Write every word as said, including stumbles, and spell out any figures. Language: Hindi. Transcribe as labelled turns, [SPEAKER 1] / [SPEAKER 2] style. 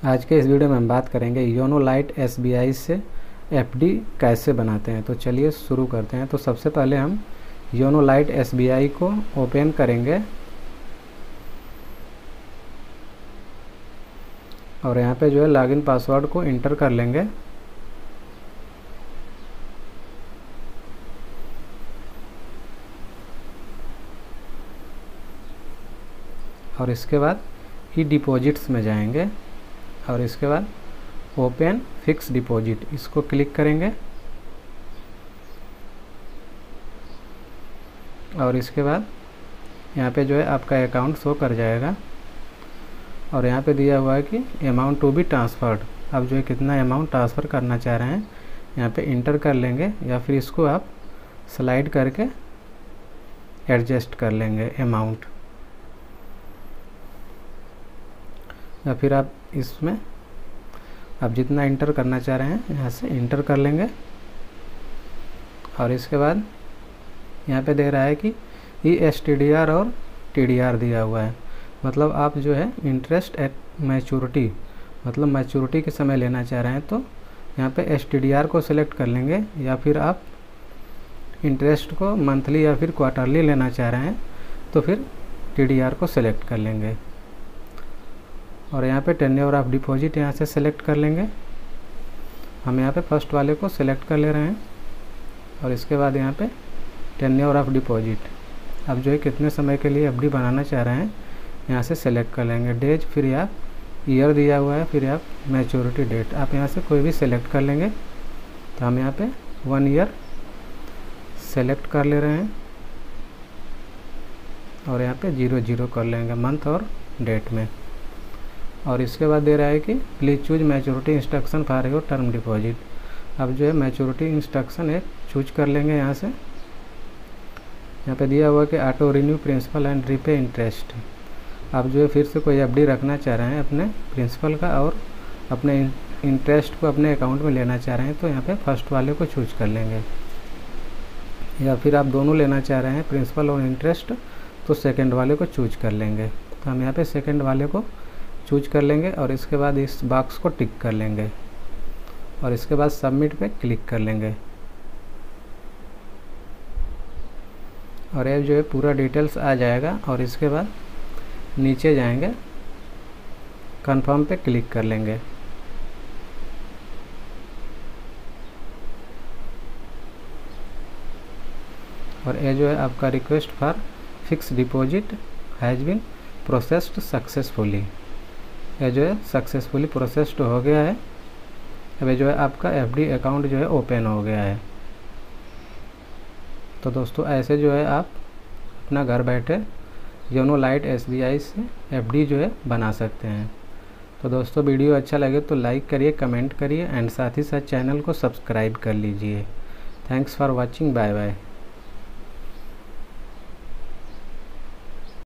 [SPEAKER 1] आज के इस वीडियो में हम बात करेंगे योनो लाइट एसबीआई से एफडी कैसे बनाते हैं। तो चलिए शुरू करते हैं। तो सबसे पहले हम योनो लाइट एसबीआई को ओपन करेंगे और यहाँ पे जो है लॉगिन पासवर्ड को इंटर कर लेंगे। और इसके बाद ई डिपॉजिट्स में जाएंगे और इसके बाद ओपन फिक्स डिपॉजिट इसको क्लिक करेंगे और इसके बाद यहाँ पे जो है आपका अकाउंट शो कर जाएगा और यहाँ पे दिया हुआ है कि अमाउंट टू बी ट्रांसफर्ड। आप जो है कितना अमाउंट ट्रांसफ़र करना चाह रहे हैं यहाँ पे इंटर कर लेंगे या फिर इसको आप स्लाइड करके एडजस्ट कर लेंगे अमाउंट, या फिर आप इसमें आप जितना इंटर करना चाह रहे हैं यहाँ से इंटर कर लेंगे। और इसके बाद यहाँ पे दे रहा है कि E S T D R और टी डी आर दिया हुआ है, मतलब आप जो है इंटरेस्ट एट मैच्योरिटी मतलब मैच्योरिटी के समय लेना चाह रहे हैं तो यहाँ पे एस टी डी आर को सिलेक्ट कर लेंगे, या फिर आप इंटरेस्ट को मंथली या फिर क्वार्टरली लेना चाह रहे हैं तो फिर टी डी आर को सिलेक्ट कर लेंगे। और यहाँ पे टेन्योर ऑफ डिपॉजिट यहाँ से सिलेक्ट कर लेंगे। हम यहाँ पे फर्स्ट वाले को सिलेक्ट कर ले रहे हैं और इसके बाद यहाँ पे टेन्योर ऑफ डिपॉजिट आप जो है कितने समय के लिए एफडी बनाना चाह रहे हैं यहाँ से सिलेक्ट कर लेंगे। डेज फिर आप ईयर दिया हुआ है, फिर आप मैच्योरिटी डेट आप यहाँ से कोई भी सिलेक्ट कर लेंगे। तो हम यहाँ पे वन ईयर सेलेक्ट कर ले रहे हैं और यहाँ पे जीरो जीरो कर लेंगे मंथ और डेट में। और इसके बाद दे रहा है कि please choose maturity instruction for your term deposit. अब जो है मैच्योरिटी इंस्ट्रक्शन एक चूज कर लेंगे यहाँ से। यहाँ पे दिया हुआ कि auto renew principal and repay interest. आप जो है फिर से कोई एफडी रखना चाह रहे हैं अपने प्रिंसिपल का और अपने इंटरेस्ट को अपने अकाउंट में लेना चाह रहे हैं तो यहाँ पे फर्स्ट वाले को चूज कर लेंगे, या फिर आप दोनों लेना चाह रहे हैं प्रिंसिपल और इंटरेस्ट तो सेकेंड वाले को चूज कर लेंगे। तो हम यहाँ पे सेकेंड वाले को चूज कर लेंगे और इसके बाद इस बॉक्स को टिक कर लेंगे और इसके बाद सबमिट पे क्लिक कर लेंगे। और ये जो है पूरा डिटेल्स आ जाएगा और इसके बाद नीचे जाएंगे कंफर्म पे क्लिक कर लेंगे। और ये जो है आपका request for fix deposit has been processed successfully, यह जो है सक्सेसफुली प्रोसेस्ड हो गया है। अभी जो है आपका एफडी अकाउंट जो है ओपन हो गया है। तो दोस्तों ऐसे जो है आप अपना घर बैठे योनो लाइट एसबीआई से एफडी जो है बना सकते हैं। तो दोस्तों वीडियो अच्छा लगे तो लाइक करिए, कमेंट करिए एंड साथ ही साथ चैनल को सब्सक्राइब कर लीजिए। Thanks for watching, bye bye.